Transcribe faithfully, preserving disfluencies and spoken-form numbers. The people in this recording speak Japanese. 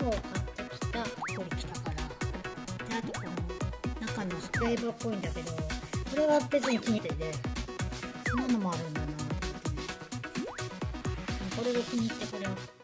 買ってきたこれ来たから。であとこの中のスプレーバーっぽいんだけど、これは別に気に入ってて、そんなのもあるんだなと思ってね。これが気に入って、これを